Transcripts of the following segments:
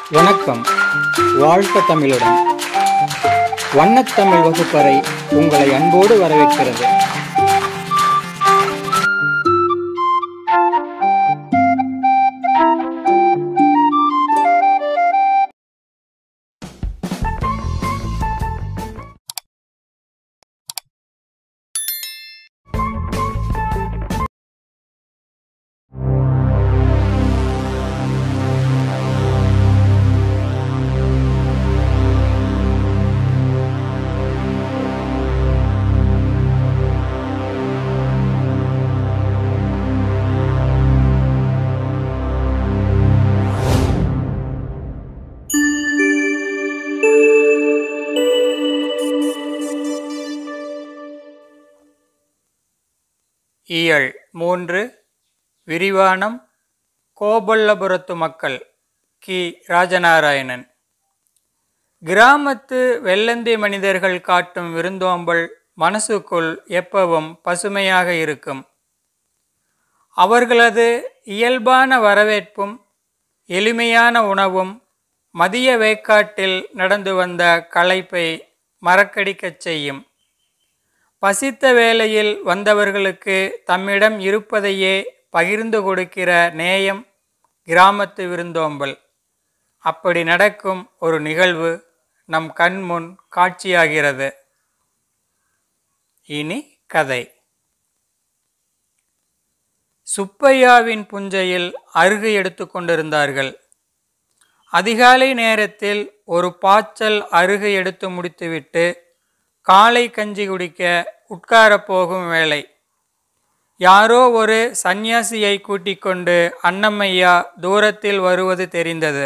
வணக்கம். வாழ்க தமிழுடன் வண்ணத்தமிழ் வகுப்பறை உங்களை அன்போடு வரவேற்கிறது. இயல் 3 விரிவானம் கோபல்லபுரத்து மக்கள் கி. ராஜநாராயணன். கிராமத்து வெள்ளந்தி மனிதர்கள் காட்டும் விருந்தோம்பல் மனசுக்குள் எப்பவும் பசுமையாக இருக்கும். அவர்களது இயல்பான வரவேற்பும் எளிமையான உணவும் மதிய வேக்காட்டில் நடந்து வந்த களைப்பை மறக்கடிக்கச் செய்யும். பசித்த வேளையில் வந்தவர்களுக்கு தம்மிடம் இருப்பதையே பகிர்ந்து கொடுக்கிற நேயம் கிராமத்து விருந்தோம்பல். அப்படி நடக்கும் ஒரு நிகழ்வு நம் கண்முன் காட்சியாகிறது. இனி கதை. சுப்பையாவின் புஞ்சையில் அருகு எடுத்து கொண்டிருந்தார்கள். அதிகாலை நேரத்தில் ஒரு பாய்ச்சல் அருகு எடுத்து முடித்துவிட்டு காலை கஞ்சி குடிக்க உட்காரப் போகும் வேளை. யாரோ ஒரு சந்நியாசியை கூட்டிக் கொண்டு அன்னமையா தூரத்தில் வருவது தெரிந்தது.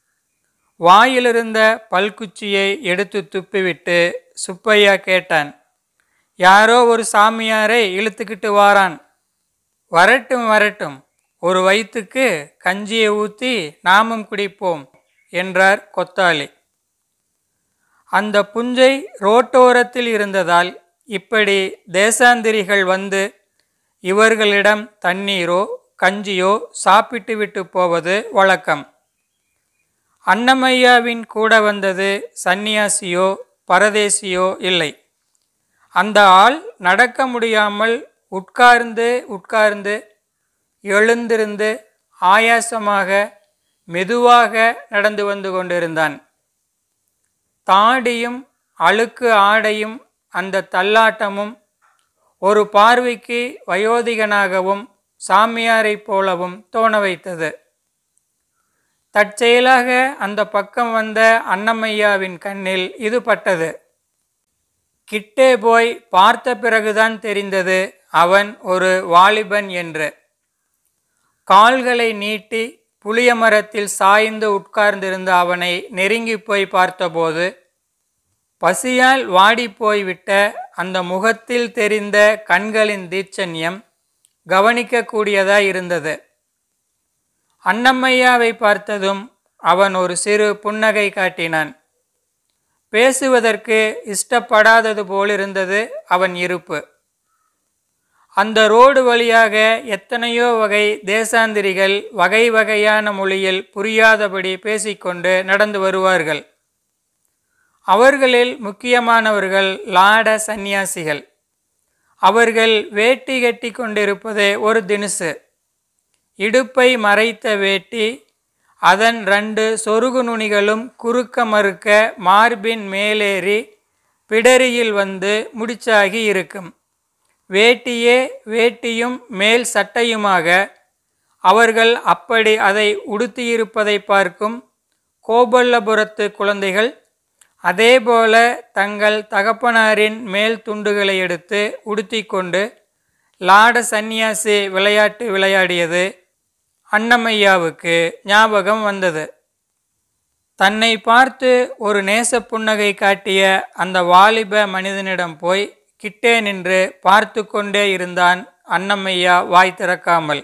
வாயிலிருந்த பல்குச்சியை எடுத்து துப்பிவிட்டு சுப்பையா கேட்டான், யாரோ ஒரு சாமியாரை இழுத்துக்கிட்டு வாரான். வரட்டும் வரட்டும், ஒரு வயிற்றுக்கு கஞ்சியை ஊற்றி நாமும் குடிப்போம் என்றார் கொத்தாளி. அந்த புஞ்சை ரோட்டோரத்தில் இருந்ததால் இப்படி தேசாந்திரிகள் வந்து இவர்களிடம் தண்ணீரோ கஞ்சியோ சாப்பிட்டு விட்டு போவது வழக்கம். அன்னமையாவின் கூட வந்தது சந்நியாசியோ பரதேசியோ இல்லை. அந்த ஆள் நடக்க முடியாமல் உட்கார்ந்து எழுந்திருந்து ஆயாசமாக மெதுவாக நடந்து வந்து கொண்டிருந்தான். தாடியும் அழுக்கு ஆடையும் அந்த தள்ளாட்டமும் ஒரு பார்வைக்கு வயோதிகனாகவும் சாமியாரை போலவும் தோண வைத்தது. தற்செயலாக அந்த பக்கம் வந்த அன்னமையாவின் கண்ணில் இது பட்டது. கிட்டே போய் பார்த்த பிறகுதான் தெரிந்தது அவன் ஒரு வாலிபன் என்று. கால்களை நீட்டி புளிய மரத்தில் சாய்ந்து உட்கார்ந்திருந்த அவனை நெருங்கி போய் பார்த்தபோது பசியால் வாடிப்போய்விட்ட அந்த முகத்தில் தெரிந்த கண்களின் தீட்சண்யம் கவனிக்கக்கூடியதாய் இருந்தது. அன்னமையாவை பார்த்ததும் அவன் ஒரு சிறு புன்னகை காட்டினான். பேசுவதற்கு இஷ்டப்படாதது போலிருந்தது அவன் இருப்பு. அந்த ரோடு வழியாக எத்தனையோ வகை தேசாந்திரிகள் வகை வகையான மொழியில் புரியாதபடி பேசிக்கொண்டு நடந்து வருவார்கள். அவர்களில் முக்கியமானவர்கள் லாட சந்நியாசிகள். அவர்கள் வேட்டி கட்டி கொண்டிருப்பது ஒரு தினுசு. இடுப்பை மறைத்த வேட்டி, அதன் 2 சொருகு நுனிகளும் குறுக்க மறுக்க மார்பின் மேலேறி பிடரியில் வந்து முடிச்சாகி இருக்கும். வேட்டியும் மேல் சட்டையுமாக அவர்கள் அப்படி அதை உடுத்தியிருப்பதை பார்க்கும் கோபல்லபுரத்து குழந்தைகள் அதேபோல தங்கள் தகப்பனாரின் மேல் துண்டுகளை எடுத்து உடுத்தி கொண்டு லாட சந்நியாசி விளையாட்டு விளையாடியது அன்னமையாவுக்கு ஞாபகம் வந்தது. தன்னை பார்த்து ஒரு நேச புன்னகை காட்டிய அந்த வாலிப மனிதனிடம் போய் கிட்டே நின்று பார்த்து கொண்டே இருந்தான் அன்னமையா வாய் திறக்காமல்.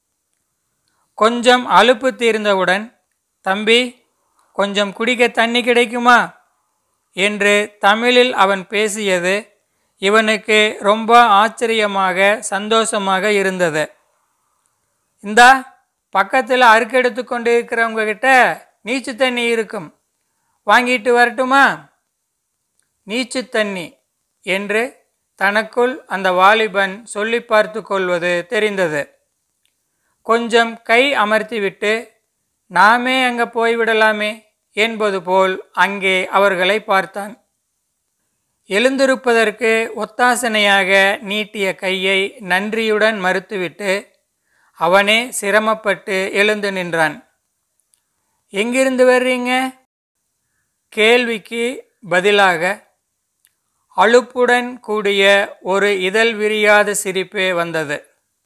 கொஞ்சம் அலுப்பு தீர்ந்தவுடன், தம்பி, கொஞ்சம் குடிக்க தண்ணி கிடைக்குமா என்று தமிழில் அவன் பேசியது இவனுக்கு ரொம்ப ஆச்சரியமாக சந்தோஷமாக இருந்தது. இந்தா பக்கத்தில் அறுக்கெடுத்து கொண்டு இருக்கிறவங்க கிட்ட நீச்சு தண்ணி இருக்கும், வாங்கிட்டு வரட்டுமா? நீச்சு தண்ணி என்று தனக்குள் அந்த வாலிபன் சொல்லி பார்த்து கொள்வது தெரிந்தது. கொஞ்சம் கை அமர்த்திவிட்டு நாமே அங்கே போய்விடலாமே என்பது போல் அங்கே அவர்களை பார்த்தான். எழுந்திருப்பதற்கு ஒத்தாசனையாக நீட்டிய கையை நன்றியுடன் மறுத்துவிட்டு அவனே சிரமப்பட்டு எழுந்து நின்றான். எங்கிருந்து வர்றீங்க? கேள்விக்கு பதிலாக அலுப்புடன் கூடிய ஒரு இதழ் விரியாத சிரிப்பே வந்தது.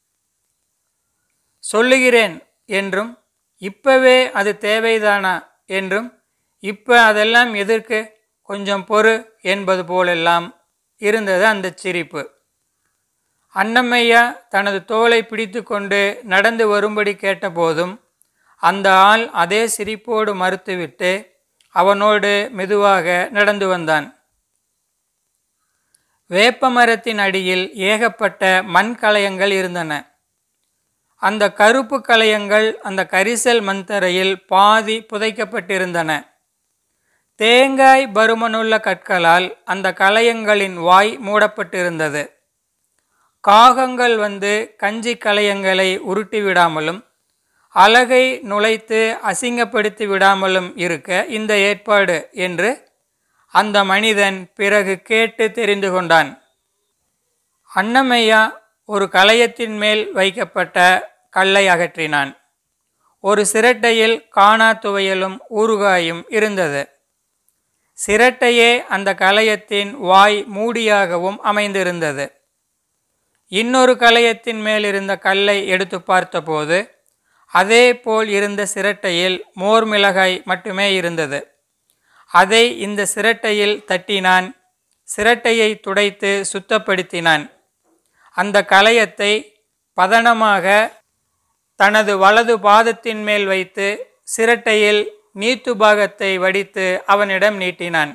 சொல்லுகிறேன் என்றும், இப்பவே அது தேவைதானா என்றும், இப்ப அதெல்லாம் எதற்கு, கொஞ்சம் பொறு என்பது போலெல்லாம் இருந்தது அந்த சிரிப்பு. அன்னமையா தனது தோளை பிடித்து கொண்டு நடந்து வரும்படி கேட்டபோதும் அந்த ஆள் அதே சிரிப்போடு மறுத்துவிட்டு அவனோடு மெதுவாக நடந்து வந்தான். வேப்ப மரத்தின் அடியில் ஏகப்பட்ட மண் கலயங்கள் இருந்தன. அந்த கருப்பு கலயங்கள் அந்த கரிசல் மண்தரையில் பாதி புதைக்கப்பட்டிருந்தன. தேங்காய் பருமனுள்ள கற்களால் அந்த கலயங்களின் வாய் மூடப்பட்டிருந்தது. காகங்கள் வந்து கஞ்சி கலயங்களை உருட்டி விடாமலும் அலகை நுழைத்து அசிங்கப்படுத்தி விடாமலும் இருக்க இந்த ஏற்பாடு என்று அந்த மனிதன் பிறகு கேட்டு தெரிந்து கொண்டான். அன்னமையா ஒரு கலயத்தின் மேல் வைக்கப்பட்ட கல்லை அகற்றினான். ஒரு சிரட்டையில் காணா துவையலும் ஊறுகாயும் இருந்தது. சிரட்டையே அந்த கலயத்தின் வாய் மூடியாகவும் அமைந்திருந்தது. இன்னொரு கலயத்தின் மேல் இருந்த கல்லை எடுத்து பார்த்தபோது அதே போல் இருந்த சிரட்டையில் மோர் மிளகாய் மட்டுமே இருந்தது. அதை இந்த சிரட்டையில் தட்டினான். சிரட்டையை துடைத்து சுத்தப்படுத்தினான். அந்த கலயத்தை பதனமாக தனது வலது பாதத்தின் மேல் வைத்து சிரட்டையில் நீத்து பாகத்தை வடித்து அவனிடம் நீட்டினான்.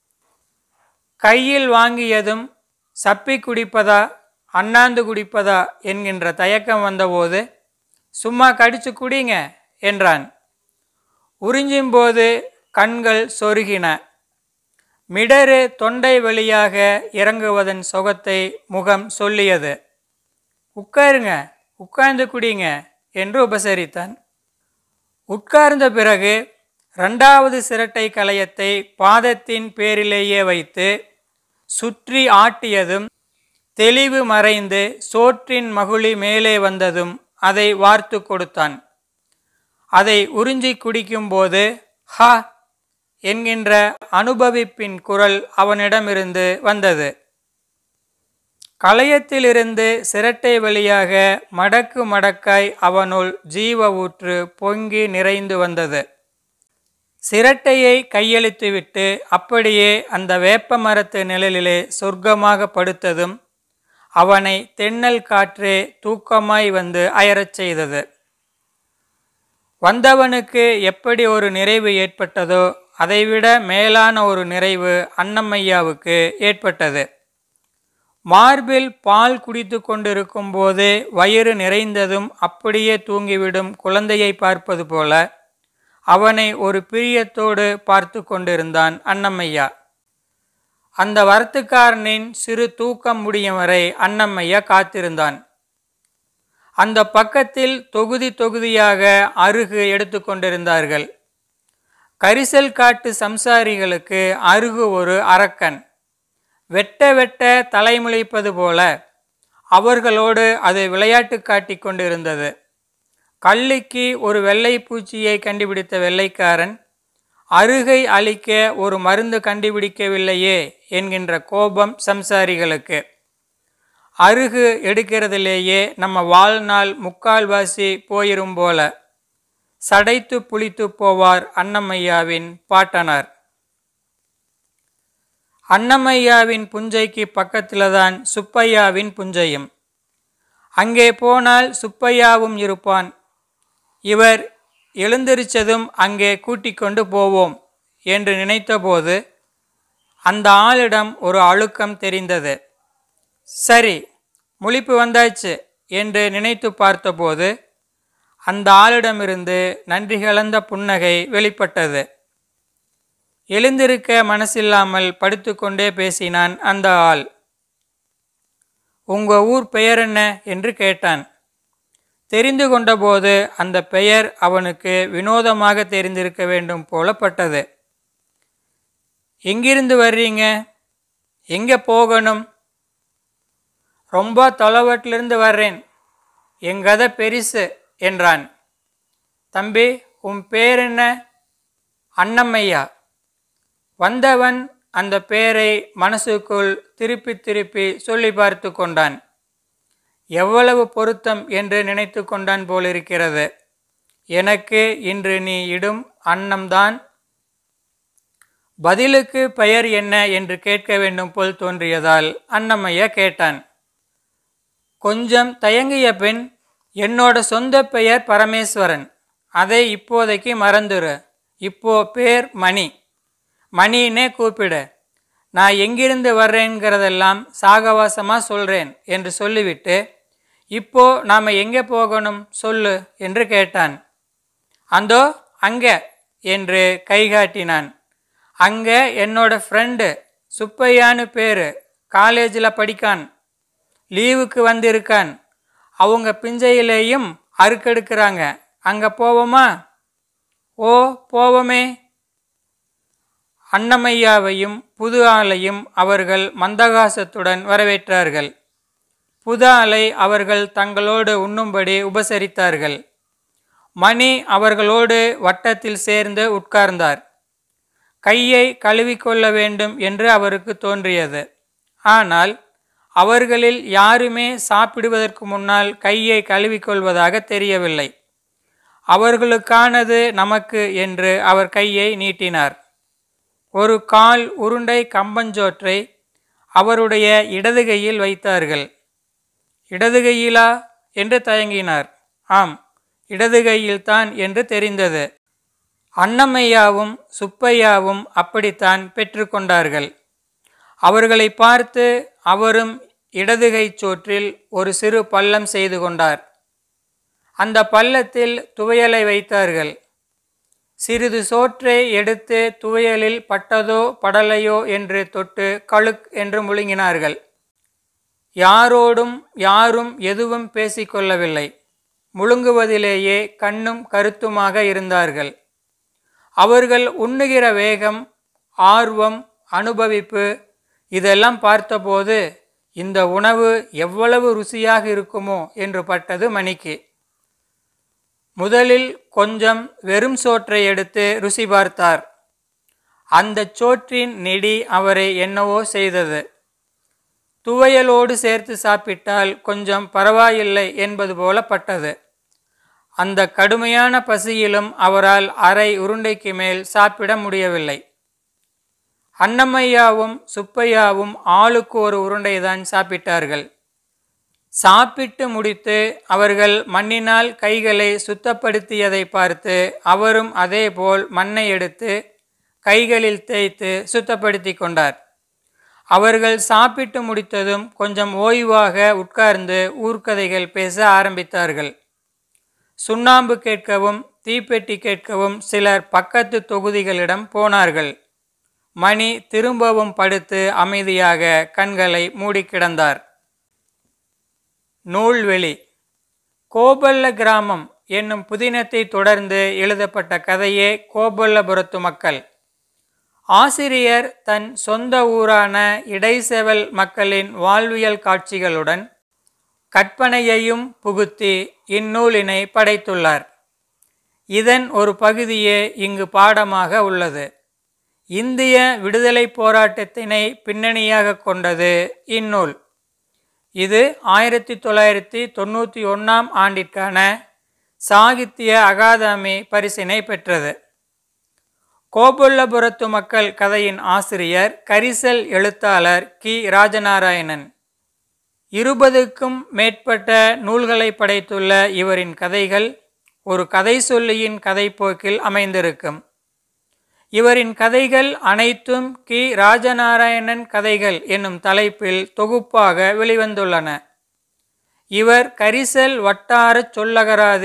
கையில் வாங்கியதும் சப்பி குடிப்பதா அண்ணாந்து குடிப்பதா என்கின்ற தயக்கம் வந்தபோது, சும்மா கடிச்சு குடிங்க என்றான். உறிஞ்சும்போது கண்கள் சொருகின. மிடரு தொண்டை வழியாக இறங்குவதன் சுகத்தை முகம் சொல்லியது. உட்காருங்க, உட்கார்ந்து குடிங்க என்று உபசரித்தான். உட்கார்ந்த பிறகு 2வது சிரட்டை கலயத்தை பாதத்தின் பேரிலேயே வைத்து சுற்றி ஆட்டியதும் தெளிவு மறைந்து சோற்றின் மகுழி மேலே வந்ததும் அதை வார்த்து கொடுத்தான். அதை உறிஞ்சி குடிக்கும்போது ஹா என்கின்ற அனுபவிப்பின் குரல் அவனிடமிருந்து வந்தது. கலயத்திலிருந்து சிரட்டை வழியாக மடக்கு மடக்காய் அவனுள் ஜீவ ஊற்று பொங்கி நிறைந்து வந்தது. சிரட்டையை கையெழுத்துவிட்டு அப்படியே அந்த வேப்ப மரத்து நிழலிலே சொர்க்கமாக படுத்ததும் அவனை தென்னல் காற்றே தூக்கமாய் வந்து அயரச் செய்தது. வந்தவனுக்கு எப்படி ஒரு நிறைவு ஏற்பட்டதோ அதைவிட மேலான ஒரு நிறைவு அன்னமையாவுக்கு ஏற்பட்டது. மார்பில் பால் குடித்து கொண்டிருக்கும் போதே வயிறு நிறைந்ததும் அப்படியே தூங்கிவிடும் குழந்தையை பார்ப்பது போல அவனை ஒரு பிரியத்தோடு பார்த்து கொண்டிருந்தான் அன்னமையா. அந்த வரத்துக்காரனின் சிறு தூக்கம் முடியும் வரை அன்னமையா காத்திருந்தான். அந்த பக்கத்தில் தொகுதி தொகுதியாக அருகு எடுத்து கொண்டிருந்தார்கள். கரிசல் காட்டு சம்சாரிகளுக்கு அருகு ஒரு அரக்கன். வெட்ட வெட்ட தலைமுளைப்பது போல அவர்களோடு அது விளையாட்டு காட்டி கொண்டிருந்தது. கள்ளிக்கு ஒரு வெள்ளை பூச்சியை கண்டுபிடித்த வெள்ளைக்காரன் அருகை அழிக்க ஒரு மருந்து கண்டுபிடிக்கவில்லையே என்கின்ற கோபம் சம்சாரிகளுக்கு. அருகு எடுக்கிறதிலேயே நம்ம வாழ்நாள் முக்கால்வாசி போயிரும் போல சடைத்து புளித்து போவார் அன்னமையாவின் பாட்டனார். அன்னமையாவின் புஞ்சைக்கு பக்கத்தில்தான் சுப்பையாவின் புஞ்சையும். அங்கே போனால் சுப்பையாவும் இருப்பான். இவர் எழுந்திருச்சதும் அங்கே கூட்டிக் கொண்டு போவோம் என்று நினைத்தபோது அந்த ஆளிடம் ஒரு அழுக்கம் தெரிந்தது. சரி, முழிப்பு வந்தாச்சு என்று நினைத்து பார்த்தபோது அந்த ஆளிடமிருந்து நன்றி கலந்த புன்னகை வெளிப்பட்டது. எழுந்திருக்க மனசில்லாமல் படுத்துக்கொண்டே பேசினான் அந்த ஆள். உங்க ஊர் பெயர் என்ன என்று கேட்டான். தெரிந்து கொண்டபோது அந்த பெயர் அவனுக்கு வினோதமாக தெரிந்திருக்க வேண்டும் போலப்பட்டது. எங்கிருந்து வர்றீங்க? எங்கே போகணும்? ரொம்ப தொலைவட்டிலிருந்து வர்றேன். எங்கதை பெரிசு என்றான். தம்பி, உன் பேர் என்ன? அன்னமையா. வந்தவன் அந்த பேரை மனசுக்குள் திருப்பி திருப்பி சொல்லி பார்த்து கொண்டான். எவ்வளவு பொருத்தம் என்று நினைத்து கொண்டான் போலிருக்கிறது. எனக்கு இன்று நீ இடும் அன்னம்தான். பதிலுக்கு பெயர் என்ன என்று கேட்க வேண்டும் போல் தோன்றியதால் அன்னமையா கேட்டான். கொஞ்சம் தயங்கிய பின், என்னோட சொந்த பெயர் பரமேஸ்வரன். அதை இப்போதைக்கு மறந்துரு. இப்போ பேர் மணி. மணின்னே கூப்பிடு. நான் எங்கிருந்து வர்றேங்கிறதெல்லாம் சாகவாசமாக சொல்கிறேன் என்று சொல்லிவிட்டு, இப்போ நாம் எங்கே போகணும் சொல்லு என்று கேட்டான். அந்தோ அங்கே என்று கைகாட்டினான். அங்கே என்னோட ஃப்ரெண்டு சுப்பையான்னு பேர், காலேஜில் படிக்கான். லீவுக்கு வந்திருக்கான். அவங்க பிஞ்சையிலேயும் அறுக்கெடுக்கிறாங்க. அங்கே போவோமா? ஓ, போவோமே. அன்னமையாவையும் புது ஆளையும் அவர்கள் மந்தகாசத்துடன் வரவேற்றார்கள். புது ஆளை அவர்கள் தங்களோடு உண்ணும்படி உபசரித்தார்கள். மணி அவர்களோடு வட்டத்தில் சேர்ந்து உட்கார்ந்தார். கையை கழுவிக்கொள்ள வேண்டும் என்று அவருக்கு தோன்றியது. ஆனால் அவர்களில் யாருமே சாப்பிடுவதற்கு முன்னால் கையை கழுவிக்கொள்வதாக தெரியவில்லை. அவர்களுக்கானது நமக்கு என்று அவர் கையை நீட்டினார். ஒரு கால் உருண்டை கம்பஞ்சோற்றை அவருடைய இடது கையில் வைத்தார்கள். இடது கையிலா என்று தயங்கினார். ஆம், இடது கையில்தான் என்று தெரிந்தது. அன்னமையாவும் சுப்பையாவும் அப்படித்தான் பெற்றுக்கொண்டார்கள். அவர்களை பார்த்து அவரும் இடதுகை சோற்றில் ஒரு சிறு பள்ளம் செய்து கொண்டார். அந்த பள்ளத்தில் துவையலை வைத்தார்கள். சிறிது சோற்றை எடுத்து துவையலில் பட்டதோ படலையோ என்று தொட்டு கழுக் என்று முழுங்கினார்கள். யாரோடும் யாரும் எதுவும் பேசிக்கொள்ளவில்லை. முழுங்குவதிலேயே கண்ணும் கருத்துமாக இருந்தார்கள். அவர்கள் உண்ணுகிற வேகம், ஆர்வம், அனுபவிப்பு இதெல்லாம் பார்த்தபோது இந்த உணவு எவ்வளவு ருசியாக இருக்குமோ என்று பட்டது மணிக்கு. முதலில் கொஞ்சம் வெறும் சோற்றை எடுத்து ருசி பார்த்தார். அந்த சோற்றின் நெடி அவரை என்னவோ செய்தது. துவையலோடு சேர்த்து சாப்பிட்டால் கொஞ்சம் பரவாயில்லை என்பது போல பட்டது. அந்த கடுமையான பசியிலும் அவரால் அரை உருண்டைக்கு மேல் சாப்பிட முடியவில்லை. அன்னமையாவும் சுப்பையாவும் ஆளுக்கு ஒரு உருண்டைதான் சாப்பிட்டார்கள். சாப்பிட்டு முடித்து அவர்கள் மண்ணினால் கைகளை சுத்தப்படுத்தியதை பார்த்து அவரும் அதேபோல் மண்ணை எடுத்து கைகளில் தேய்த்து சுத்தப்படுத்தி கொண்டார். அவர்கள் சாப்பிட்டு முடித்ததும் கொஞ்சம் ஓய்வாக உட்கார்ந்து ஊர்க்கதைகள் பேச ஆரம்பித்தார்கள். சுண்ணாம்பு கேட்கவும் தீப்பெட்டி கேட்கவும் சிலர் பக்கத்து தொகுதிகளிடம் போனார்கள். மணி திரும்பவும் படுத்து அமைதியாக கண்களை மூடி கிடந்தார். நூல்வெளி. கோபல்ல கிராமம் என்னும் புதினத்தை தொடர்ந்து எழுதப்பட்ட கதையே கோபல்லபுரத்து மக்கள். ஆசிரியர் தன் சொந்த ஊரான இடைசெவல் மக்களின் வாழ்வியல் காட்சிகளுடன் கற்பனையையும் புகுத்தி இந்நூலினை படைத்துள்ளார். இதன் ஒரு பகுதியே இங்கு பாடமாக உள்ளது. இந்திய விடுதலை போராட்டத்தினை பின்னணியாக கொண்டது இந்நூல். இது 1991 ஆண்டிற்கான சாகித்ய அகாதமி பரிசினை பெற்றது. கோபல்லபுரத்து மக்கள் கதையின் ஆசிரியர் கரிசல் எழுத்தாளர் கி. ராஜநாராயணன். 20க்கும் மேற்பட்ட நூல்களை படைத்துள்ள இவரின் கதைகள் ஒரு கதை சொல்லியின் கதைப்போக்கில் அமைந்திருக்கும். இவரின் கதைகள் அனைத்தும் கி. ராஜநாராயணன் கதைகள் என்னும் தலைப்பில் தொகுப்பாக வெளிவந்துள்ளன. இவர் கரிசல் வட்டார சொல்லகராதி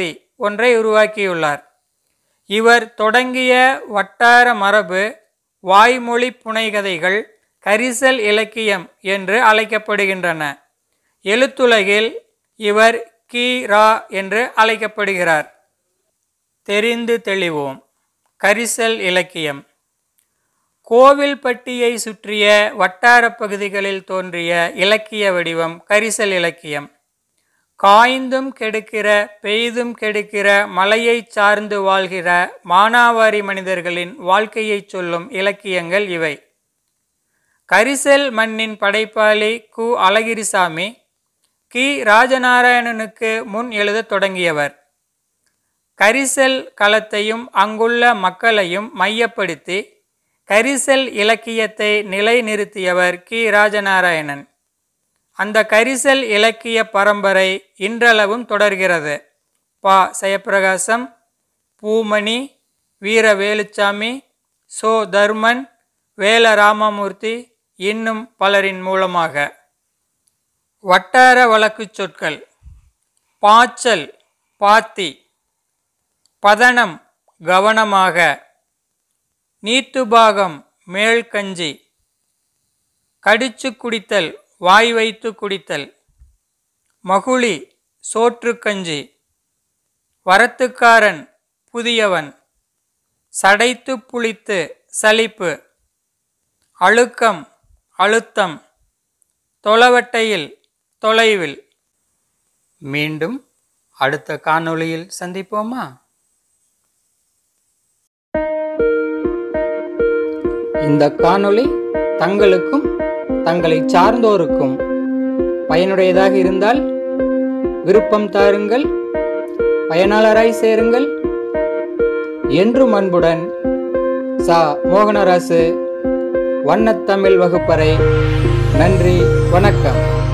ஒன்றை உருவாக்கியுள்ளார். இவர் தொடங்கிய வட்டார மரபு வாய்மொழி புனைகதைகள் கரிசல் இலக்கியம் என்று அழைக்கப்படுகின்றன. எழுத்துலகில் இவர் கி.ரா. என்று அழைக்கப்படுகிறார். தெரிந்து தெளிவோம். கரிசல் இலக்கியம் கோவில்பட்டியை சுற்றிய வட்டார பகுதிகளில் தோன்றிய இலக்கிய வடிவம் கரிசல் இலக்கியம். காய்ந்தும் கெடுக்கிற பெய்தும் கெடுக்கிற மலையை சார்ந்து வாழ்கிற மானாவாரி மனிதர்களின் வாழ்க்கையை சொல்லும் இலக்கியங்கள் இவை. கரிசல் மண்ணின் படைப்பாளி கு. அழகிரிசாமி கி. ராஜநாராயணனுக்கு முன் எழுதத் தொடங்கியவர். கரிசல் களத்தையும் அங்குள்ள மக்களையும் மையப்படுத்தி கரிசல் இலக்கியத்தை நிலைநிறுத்தியவர் கி. ராஜநாராயணன். அந்த கரிசல் இலக்கிய பரம்பரை இன்றளவும் தொடர்கிறது. பா. ஜெயப்பிரகாசம், பூமணி, வீர வேலுச்சாமி, சோ. தர்மன், வேல ராமமூர்த்தி இன்னும் பலரின் மூலமாக. வட்டார வழக்குச் சொற்கள். பாய்ச்சல் பாத்தி, பதனம் கவனமாக, நீத்துபாகம் மேல்கஞ்சி, கடிச்சு குடித்தல் வாய் வைத்து குடித்தல், மகுளி சோற்றுக்கஞ்சி, வரத்துக்காரன் புதியவன், சடைத்து புளித்து சலிப்பு, அழுக்கம் அழுத்தம், தொலைவட்டையில் தொலைவில். மீண்டும் அடுத்த காணொளியில் சந்திப்போமா? இந்த காணொளி தங்களுக்கும் தங்களை சார்ந்தோருக்கும் பயனுடையதாக இருந்தால் விருப்பம் தாருங்கள், பயனாளராய் சேருங்கள். என்றும் அன்புடன் சா. மோகனராசு, வண்ணத்தமிழ் வகுப்பறை. நன்றி, வணக்கம்.